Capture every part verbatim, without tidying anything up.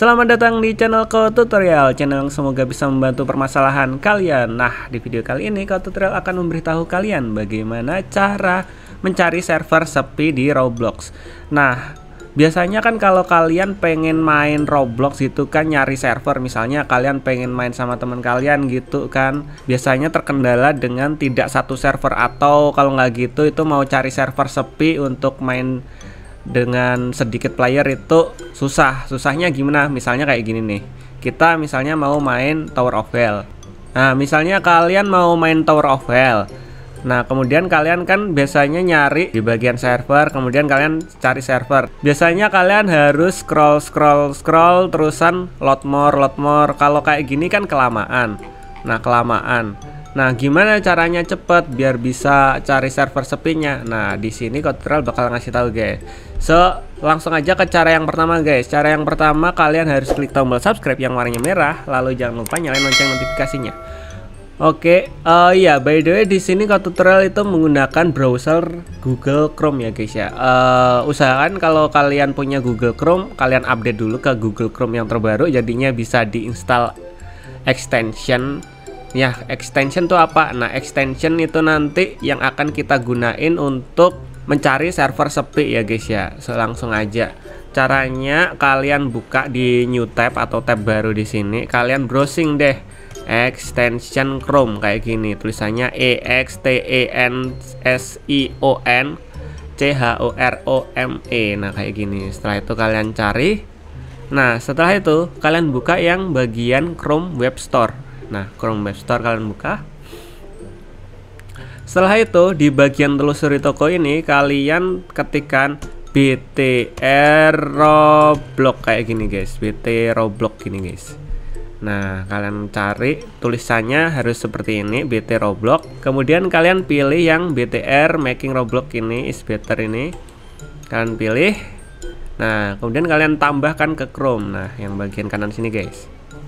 Selamat datang di channel Code Tutorial, channel yang semoga bisa membantu permasalahan kalian. Nah, di video kali ini Code Tutorial akan memberitahu kalian bagaimana cara mencari server sepi di Roblox. Nah, biasanya kan kalau kalian pengen main Roblox gitu kan, nyari server, misalnya kalian pengen main sama teman kalian gitu kan, biasanya terkendala dengan tidak satu server, atau kalau nggak gitu itu mau cari server sepi untuk main dengan sedikit player itu susah. Susahnya gimana? Misalnya kayak gini nih, kita misalnya mau main Tower of Hell. Nah, misalnya kalian mau main Tower of Hell, nah kemudian kalian kan biasanya nyari di bagian server, kemudian kalian cari server. Biasanya kalian harus scroll scroll scroll terusan load more load more. Kalau kayak gini kan kelamaan. Nah kelamaan. Nah, gimana caranya cepet biar bisa cari server sepinya? Nah, di sini Code Tutorial bakal ngasih tahu, guys. So, langsung aja ke cara yang pertama, guys. Cara yang pertama, kalian harus klik tombol subscribe yang warnanya merah, lalu jangan lupa nyalain lonceng notifikasinya. Oke, uh, ya by the way di sini Code Tutorial itu menggunakan browser Google Chrome ya, guys ya. Uh, usahakan kalau kalian punya Google Chrome, kalian update dulu ke Google Chrome yang terbaru, jadinya bisa diinstal extension. Ya, extension tuh apa? Nah, extension itu nanti yang akan kita gunain untuk mencari server sepi ya, guys ya. So, langsung aja. Caranya kalian buka di new tab atau tab baru di sini, kalian browsing deh extension Chrome kayak gini. Tulisannya E X T E N S I O N C H O R O M E. Nah, kayak gini. Setelah itu kalian cari. Nah, setelah itu kalian buka yang bagian Chrome Web Store. Nah, Chrome Web Store kalian buka. Setelah itu di bagian telusuri toko ini kalian ketikkan B T R Roblox kayak gini, guys. B T Roblox gini, guys. Nah, kalian cari tulisannya harus seperti ini, B T Roblox. Kemudian kalian pilih yang B T R Making Roblox ini, is better ini. Kalian pilih. Nah, kemudian kalian tambahkan ke Chrome. Nah, yang bagian kanan sini, guys.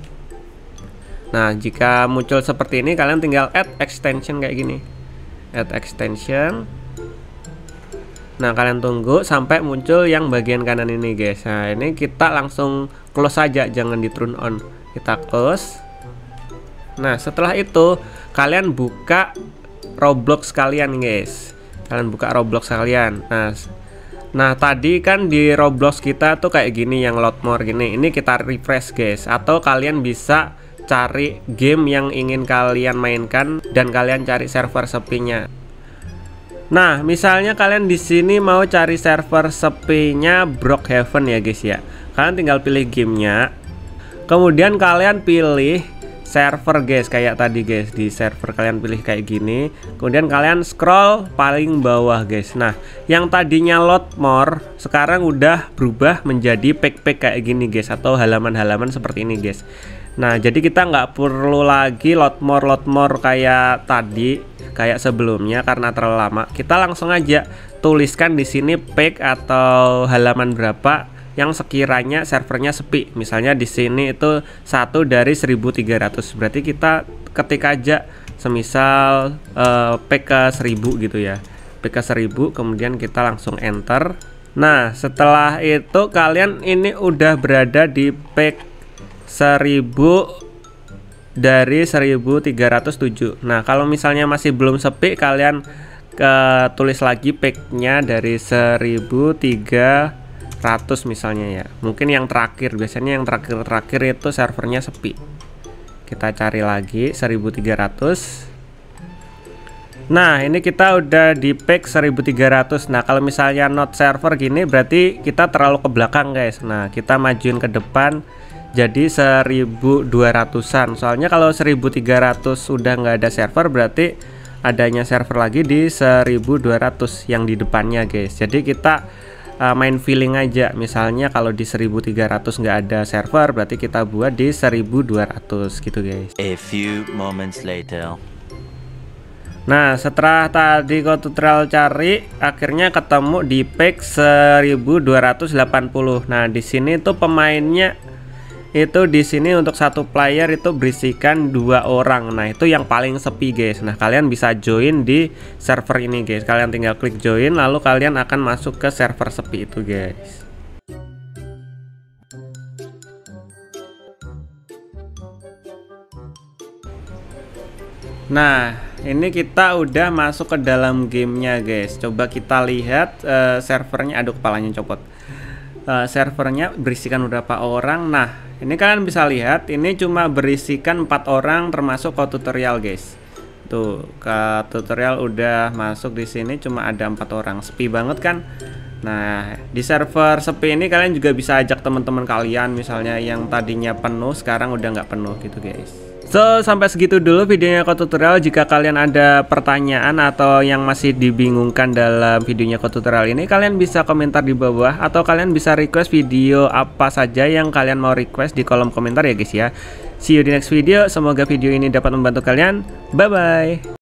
Nah, jika muncul seperti ini, kalian tinggal add extension kayak gini. Add extension. Nah, kalian tunggu sampai muncul yang bagian kanan ini, guys. Nah, ini kita langsung close saja, jangan di turn on. Kita close. Nah, setelah itu kalian buka Roblox kalian, guys. Kalian buka Roblox kalian. Nah, nah tadi kan di Roblox kita tuh kayak gini, yang load more gini. Ini kita refresh, guys. Atau kalian bisa cari game yang ingin kalian mainkan dan kalian cari server sepinya. Nah, misalnya kalian di sini mau cari server sepinya Brookhaven ya, guys ya. Kalian tinggal pilih gamenya. Kemudian kalian pilih server, guys, kayak tadi, guys. Di server kalian pilih kayak gini. Kemudian kalian scroll paling bawah, guys. Nah, yang tadinya load more sekarang udah berubah menjadi pack-pack kayak gini, guys, atau halaman-halaman seperti ini, guys. Nah, jadi kita nggak perlu lagi load more load more kayak tadi, kayak sebelumnya karena terlalu lama. Kita langsung aja tuliskan di sini pack atau halaman berapa yang sekiranya servernya sepi. Misalnya di sini itu satu dari seribu tiga ratus. Berarti kita ketik aja semisal uh, pack ke seribu gitu ya. Pack ke seribu, kemudian kita langsung enter. Nah, setelah itu kalian ini udah berada di pack seribu dari seribu tiga ratus tujuh. Nah, kalau misalnya masih belum sepi, kalian ke tulis lagi packnya dari seribu tiga ratus misalnya ya. Mungkin yang terakhir, biasanya yang terakhir-terakhir itu servernya sepi. Kita cari lagi seribu tiga ratus. Nah, ini kita udah di pack seribu tiga ratus. Nah, kalau misalnya not server gini berarti kita terlalu ke belakang, guys. Nah, kita majuin ke depan jadi seribu dua ratusan. Soalnya kalau seribu tiga ratus sudah nggak ada server, berarti adanya server lagi di seribu dua ratus yang di depannya, guys. Jadi kita uh, main feeling aja. Misalnya kalau di seribu tiga ratus nggak ada server, berarti kita buat di seribu dua ratus gitu, guys. A few moments later. Nah, setelah tadi Code Tutorial cari, akhirnya ketemu di pack seribu dua ratus delapan puluh. Nah, di sini tuh pemainnya itu di sini untuk satu player itu berisikan dua orang. Nah, itu yang paling sepi, guys. Nah, kalian bisa join di server ini, guys. Kalian tinggal klik join, lalu kalian akan masuk ke server sepi itu, guys. Nah, ini kita udah masuk ke dalam gamenya guys. Coba kita lihat uh, servernya. Aduh, kepalanya copot. Uh, servernya berisikan berapa orang. Nah, ini kalian bisa lihat, ini cuma berisikan empat orang termasuk ke tutorial guys. Tuh, ke tutorial udah masuk di sini cuma ada empat orang. Sepi banget kan? Nah, di server sepi ini kalian juga bisa ajak teman-teman kalian, misalnya yang tadinya penuh sekarang udah nggak penuh gitu guys. So, sampai segitu dulu videonya Code Tutorial. Jika kalian ada pertanyaan atau yang masih dibingungkan dalam videonya Code Tutorial ini, kalian bisa komentar di bawah, atau kalian bisa request video apa saja yang kalian mau request di kolom komentar ya guys ya. See you di next video. Semoga video ini dapat membantu kalian. Bye bye.